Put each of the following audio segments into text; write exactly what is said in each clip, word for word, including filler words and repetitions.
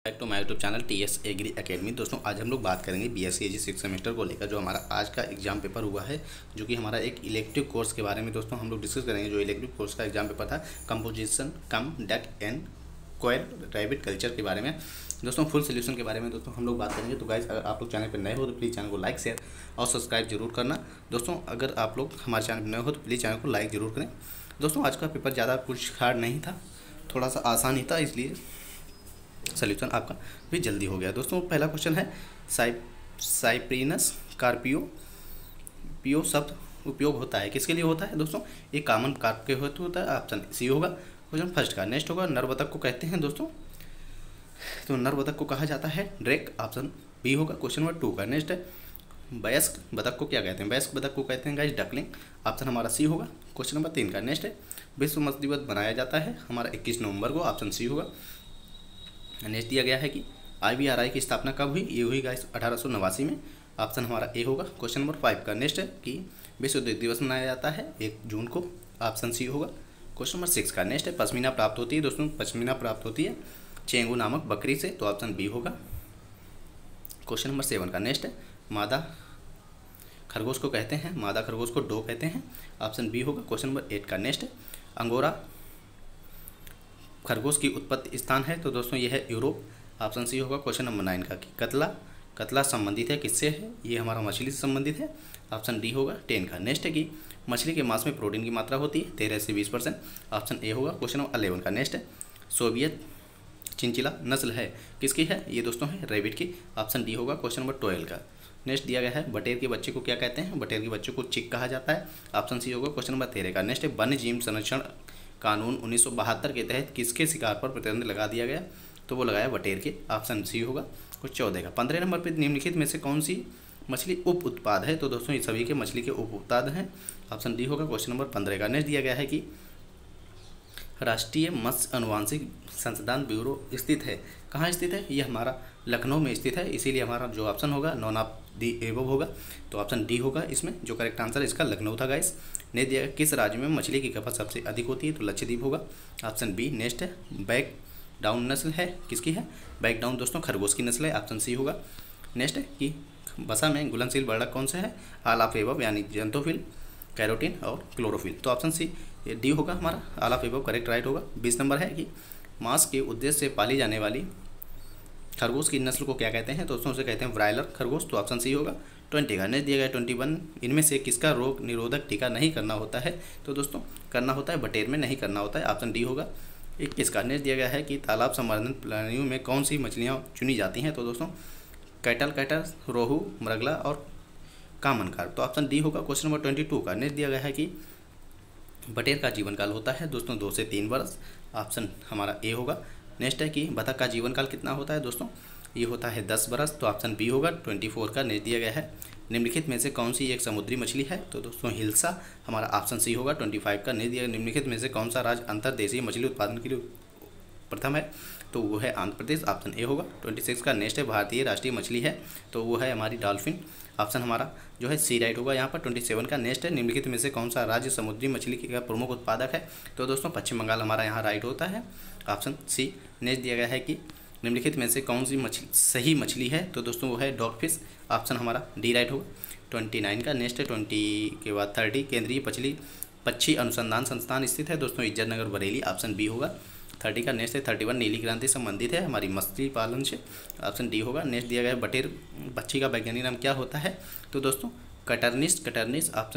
Back to my YouTube channel T S agri academy. दोस्तों आज हम लोग बात करेंगे B S C A G six semester को लेकर जो हमारा आज का एग्जाम पेपर हुआ है, जो कि हमारा एक इलेक्टिव कोर्स के बारे में दोस्तों हम लोग डिस्कस करेंगे। जो इलेक्टिव कोर्स का एग्जाम पेपर था composition cum duck and quail rabbit culture के बारे में दोस्तों, फुल सोल्यूशन के बारे में दोस्तों हम लोग बात करेंगे। तो गाइस अगर आप लोग चैनल पर नए हो तो प्लीज़ चैनल को लाइक शेयर और सब्सक्राइब जरूर करना। दोस्तों अगर आप लोग हमारे चैनल पर नए हो तो प्लीज़ चैनल को लाइक ज़रूर करें। दोस्तों आज का पेपर ज़्यादा कुछ हार्ड नहीं था, थोड़ा सा आसान ही था, इसलिए सोल्यूशन आपका भी जल्दी हो गया। दोस्तों पहला क्वेश्चन है साइप साइप्रिनस कार्पियो पियो शब्द उपयोग होता है किसके लिए होता है दोस्तों? ये कॉमन कार्प के होते होता है। ऑप्शन सी होगा क्वेश्चन फर्स्ट का। नेक्स्ट होगा नर बतख को कहते हैं दोस्तों, तो नर बतख को कहा जाता है ड्रेक। ऑप्शन बी होगा क्वेश्चन नंबर टू का। नेक्स्ट है वयस्क बतख को क्या कहते हैं? वयस्क बतख को कहते हैं गाइस डकलिंग। ऑप्शन हमारा सी होगा क्वेश्चन नंबर तीन का। नेक्स्ट है विश्व मत्स्य दिवस मनाया जाता है हमारा इक्कीस नवंबर को। ऑप्शन सी होगा। नेक्स्ट दिया गया है कि आई बी आर आई की स्थापना कब हुई? ये हुई गाइस अठारह सौ नवासी में। ऑप्शन हमारा ए होगा क्वेश्चन नंबर फाइव का। नेक्स्ट है कि विश्व उद्योग दिवस मनाया जाता है एक जून को। ऑप्शन सी होगा क्वेश्चन नंबर सिक्स का। नेक्स्ट है पश्मीना प्राप्त होती है दोस्तों, पश्मीना प्राप्त होती है चेंगू नामक बकरी से। तो ऑप्शन बी होगा क्वेश्चन नंबर सेवन का। नेक्स्ट है मादा खरगोश को कहते हैं, मादा खरगोश को डो कहते हैं। ऑप्शन बी होगा क्वेश्चन नंबर एट का। नेक्स्ट है अंगोरा खरगोश की उत्पत्ति स्थान है तो दोस्तों यह है यूरोप। ऑप्शन सी होगा क्वेश्चन नंबर नाइन का। कि कतला कतला संबंधित है किससे है? ये हमारा मछली से संबंधित है। ऑप्शन डी होगा टेन का। नेक्स्ट है कि मछली के मांस में प्रोटीन की मात्रा होती है तेरह से बीस परसेंट। ऑप्शन ए होगा क्वेश्चन नंबर अलेवन का। नेक्स्ट है सोवियत चिंचिला नस्ल है किसकी है? ये दोस्तों है रैबिट की। ऑप्शन डी होगा क्वेश्चन नंबर ट्वेल्व का। नेक्स्ट दिया गया है बटेर के बच्चे को क्या कहते हैं? बटेर के बच्चे को चिक कहा जाता है। ऑप्शन सी होगा क्वेश्चन नंबर तेरह का। नेक्स्ट है वन्य जीव संरक्षण कानून उन्नीस सौ बहत्तर के तहत किसके शिकार पर प्रतिबंध लगा दिया गया? तो वो लगाया बटेर के। ऑप्शन सी होगा कुछ चौदह का। पंद्रह नंबर पर निम्नलिखित में से कौन सी मछली उप उत्पाद है? तो दोस्तों ये सभी के मछली के उप उत्पाद हैं। ऑप्शन डी होगा क्वेश्चन नंबर पंद्रह का। नेक्स्ट दिया गया है कि राष्ट्रीय मत्स्य अनुवांशिक संशोधन ब्यूरो स्थित है कहाँ स्थित है? ये हमारा लखनऊ में स्थित है, इसीलिए हमारा जो ऑप्शन होगा नॉन ऑफ दी एबव होगा। तो ऑप्शन डी होगा इसमें जो करेक्ट आंसर है इसका लखनऊ था गाइस। ने दिया किस राज्य में मछली की खपत सबसे अधिक होती है? तो लक्षद्वीप होगा। Option B. नेक्स्ट है बैक डाउन नस्ल है किसकी है? बैक डाउन दोस्तों खरगोश की नस्ल है। ऑप्शन सी होगा। नेक्स्ट है कि वसा में घुलनशील वर्णक कौन सा है? ऑल ऑफ एबव यानी जंतोफिल कैरोटीन और क्लोरोफिल। तो ऑप्शन सी डी होगा हमारा all of above correct right होगा। बीस नंबर है कि मांस के उद्देश्य से पाली जाने वाली खरगोश की नस्ल को क्या कहते हैं? दोस्तों उसे कहते हैं ब्रायलर खरगोश। तो ऑप्शन सी होगा। ट्वेंटी का नेक्स्ट दिया गया ट्वेंटी वन इनमें से किसका रोग निरोधक टीका नहीं करना होता है? तो दोस्तों करना होता है बटेर में, नहीं करना होता है। ऑप्शन डी होगा। इक्कीस का नेक्स्ट दिया गया है कि तालाब संवर्धन प्राणियों में कौन सी मछलियाँ चुनी जाती हैं? तो दोस्तों कैटल कैटर रोहू मृगला और कामन कार्प। तो ऑप्शन डी होगा क्वेश्चन नंबर ट्वेंटी टू का। नेक्स्ट दिया गया है कि बटेर का जीवन काल होता है दोस्तों दो से तीन वर्ष। ऑप्शन हमारा ए होगा। नेक्स्ट है कि बतख का जीवन काल कितना होता है दोस्तों? ये होता है दस बरस। तो ऑप्शन बी होगा ट्वेंटी फोर का। नेक्स्ट दिया गया है निम्नलिखित में से कौन सी एक समुद्री मछली है? तो दोस्तों हिल्सा हमारा ऑप्शन सी होगा ट्वेंटी फाइव का। नेक्स्ट दिया गया निम्नलिखित में से कौन सा राज्य अंतर्देशीय मछली उत्पादन के लिए प्रथम है? तो वो है आंध्र प्रदेश। ऑप्शन ए होगा। ट्वेंटी सिक्स का नेक्स्ट है भारतीय राष्ट्रीय मछली है तो वो है हमारी डॉल्फिन। ऑप्शन हमारा जो है सी राइट होगा यहाँ पर। ट्वेंटी सेवन का नेक्स्ट है निम्नलिखित में से कौन सा राज्य समुद्री मछली का प्रमुख उत्पादक है? तो दोस्तों पश्चिम बंगाल हमारा यहाँ राइट होता है। Option C. नेक्स्ट दिया गया है कि निम्नलिखित में से कौन सी मछली सही मछली है? तो दोस्तों वो है डॉग फिश। ऑप्शन हमारा डी राइट होगा। ट्वेंटी नाइन का नेक्स्ट है ट्वेंटी के बाद थर्टी केंद्रीय पछली पक्षी अनुसंधान संस्थान स्थित है दोस्तों इज्जतनगर बरेली। ऑप्शन बी होगा। थर्टी का नेक्स्ट है थर्टी वन नीली क्रांति संबंधित है हमारी मछली पालन से। ऑप्शन डी होगा। नेक्स्ट दिया गया है बटेर पक्षी का वैज्ञानिक नाम क्या होता है? तो दोस्तों कटर्निस कटर्निस। ऑप्शन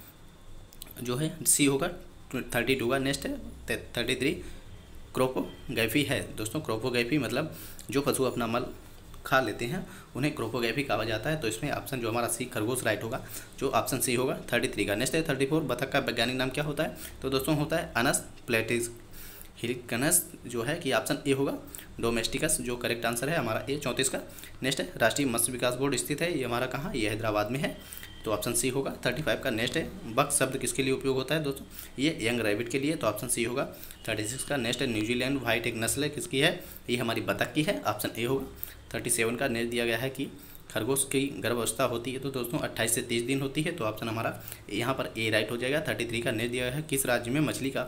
नंबर जो है सी होगा। थर्टी टू का नेक्स्ट है थर्टी थ्री क्रोपोगैफी है दोस्तों। क्रोपोगैफी मतलब जो पशु अपना मल खा लेते हैं उन्हें क्रोपोगैफी कहा जाता है। तो इसमें ऑप्शन जो हमारा सी खरगोश राइट होगा, जो ऑप्शन सी होगा। थर्टी थ्री का नेक्स्ट है थर्टी फोर बतख का वैज्ञानिक नाम क्या होता है? तो दोस्तों होता है अनस प्लेटिस हिलिकनस जो है कि ऑप्शन ए होगा डोमेस्टिकस, जो करेक्ट आंसर है हमारा ए। चौंतीस का नेक्स्ट है राष्ट्रीय मत्स्य विकास बोर्ड स्थित है ये हमारा कहाँ? ये हैदराबाद में है। तो ऑप्शन सी होगा। थर्टी फाइव का नेक्स्ट है बक शब्द किसके लिए उपयोग होता है दोस्तों? ये यंग रैबिट के लिए। तो ऑप्शन सी होगा। थर्टी सिक्स का नेक्स्ट है न्यूजीलैंड वाइट एक नस्ल है किसकी है? ये हमारी बतख की है। ऑप्शन ए होगा। थर्टी सेवन का नेक्स्ट दिया गया है कि खरगोश की गर्भावस्था होती है तो दोस्तों अट्ठाईस से तीस दिन होती है। तो ऑप्शन हमारा यहाँ पर ए राइट हो जाएगा। थर्टी थ्री का नेक्स्ट दिया गया है किस राज्य में मछली का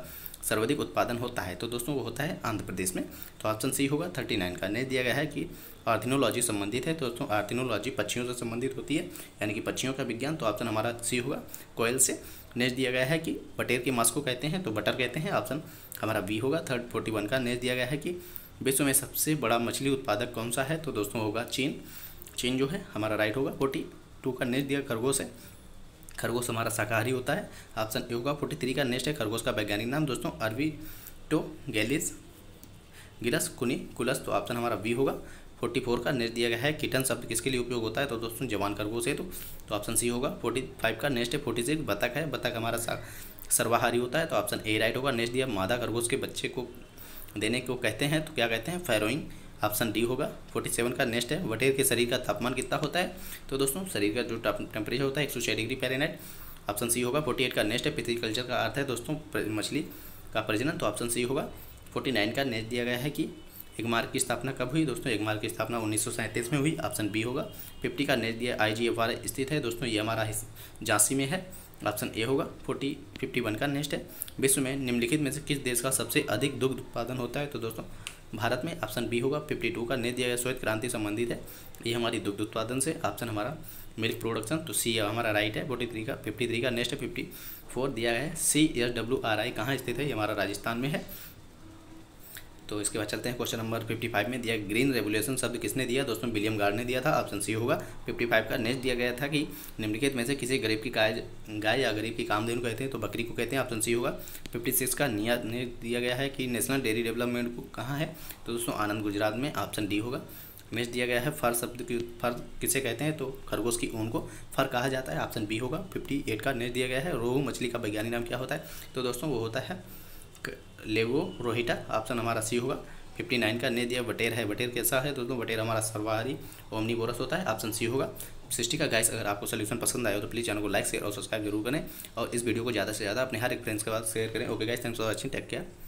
सर्वाधिक उत्पादन होता है, तो दोस्तों वो होता है आंध्र प्रदेश में। तो ऑप्शन सी होगा थर्टी नाइन का। नेक्स्ट दिया गया है कि आर्थिनोलॉजी संबंधित है, तो दोस्तों आर्थिनोलॉजी पक्षियों से संबंधित होती है, यानी कि पक्षियों का विज्ञान, तो ऑप्शन हमारा सी होगा कोयल से। नेक्स्ट दिया गया है कि बटेर के मांस को कहते हैं, तो बटर कहते हैं, ऑप्शन हमारा बी होगा थर्ड फोर्टी वन का। नेक्स्ट दिया गया है कि विश्व में सबसे बड़ा मछली उत्पादक कौन सा है, तो दोस्तों होगा चीन। चीन जो है हमारा राइट होगा। फोर्टी टू का नेक्स्ट दिया खरगोश है, खरगोश हमारा शाकाहारी होता है, ऑप्शन ए होगा। फोर्टी थ्री का नेक्स्ट है खरगोश का वैज्ञानिक नाम, दोस्तों अर्बिटो गैलिस गिरस कुनिकुलस, तो ऑप्शन हमारा बी होगा। फोर्टी फोर का नेक्स्ट दिया गया है किटन शब्द किसके लिए उपयोग होता है, तो दोस्तों जवान खरगोश है, तो तो ऑप्शन सी होगा। फोर्टी फाइव का नेक्स्ट है फोर्टी सिक्स बतख है, बतख हमारा सर्वाहारी होता है, तो ऑप्शन ए राइट होगा। नेक्स्ट दिया मादा खरगोश के बच्चे को देने को कहते हैं, तो क्या कहते हैं, फैरोइंग, ऑप्शन डी होगा। फोर्टी सेवन का नेक्स्ट है बटेर के शरीर का तापमान कितना होता है, तो दोस्तों शरीर का जो टेम्परेचर होता है एक सौ छः डिग्री फ़ारेनहाइट, ऑप्शन सी होगा। फोर्टी एट का नेक्स्ट है पिथरिकल्चर का अर्थ है दोस्तों मछली का प्रजनन, तो ऑप्शन सी होगा। फोर्टी नाइन का नेक्स्ट दिया गया है कि एगमार्क की स्थापना कब हुई, दोस्तों एगमार्क की स्थापना उन्नीस सौ सैंतीस में हुई, ऑप्शन बी होगा। फिफ्टी का नेक्स्ट दिया आई जी एफ आर स्थित है, दोस्तों ये हमारा झांसी में है, ऑप्शन ए होगा। फोर्टी फिफ्टी वन का नेक्स्ट है विश्व में निम्नलिखित में से किस देश का सबसे अधिक दुग्ध उत्पादन होता है, तो दोस्तों भारत में, ऑप्शन बी होगा। फिफ्टी टू का नेक्स्ट दिया गया श्वेत क्रांति संबंधित है, ये हमारी दुग्ध उत्पादन से, ऑप्शन हमारा मिल्क प्रोडक्शन, तो सी हमारा राइट है। फोर्टी थ्री का फिफ्टी थ्री का नेक्स्ट है फिफ्टी फोर दिया गया है C S W R I कहाँ स्थित है, ये हमारा राजस्थान में है। तो इसके बाद चलते हैं क्वेश्चन नंबर फिफ्टी फाइव में दिया ग्रीन रेवोल्यूशन शब्द किसने दिया, दोस्तों विलियम गार्ड ने दिया था, ऑप्शन सी होगा। फिफ्टी फाइव का नेक्स्ट दिया गया था कि निम्नलिखित में से किसी गरीब की गाय गाय या गरीब की कामधेनु कहते हैं, तो बकरी को कहते हैं, ऑप्शन सी होगा। फिफ्टी सिक्स का निया ने दिया गया है कि नेशनल डेयरी डेवलपमेंट को कहाँ है, तो दोस्तों आनंद गुजरात में, ऑप्शन डी होगा। नेक्स्ट दिया गया है फर शब्द की फर किसे कहते हैं, तो खरगोश की ऊन को फर कहा जाता है, ऑप्शन बी होगा। फिफ्टी एट का नेक्स्ट दिया गया है रोहू मछली का वैज्ञानिक नाम क्या होता है, तो दोस्तों वो होता है लेवो रोहिटा, ऑप्शन हमारा सी होगा। फिफ्टी नाइन का नेक्स्ट दिया बटेर है, बटेर कैसा है दोस्तों, बटेर हमारा सर्वाहारी ओमनीवोरस होता है, ऑप्शन सी होगा। सिक्सटी का गाइस अगर आपको सोल्यूशन पसंद आया हो तो प्लीज़ चैनल को लाइक शेयर और सब्सक्राइब जरूर करें, और इस वीडियो को ज़्यादा से ज़्यादा अपने हर एक फ्रेंड्स के साथ शेयर करें। Okay guys, thanks for watching, take care.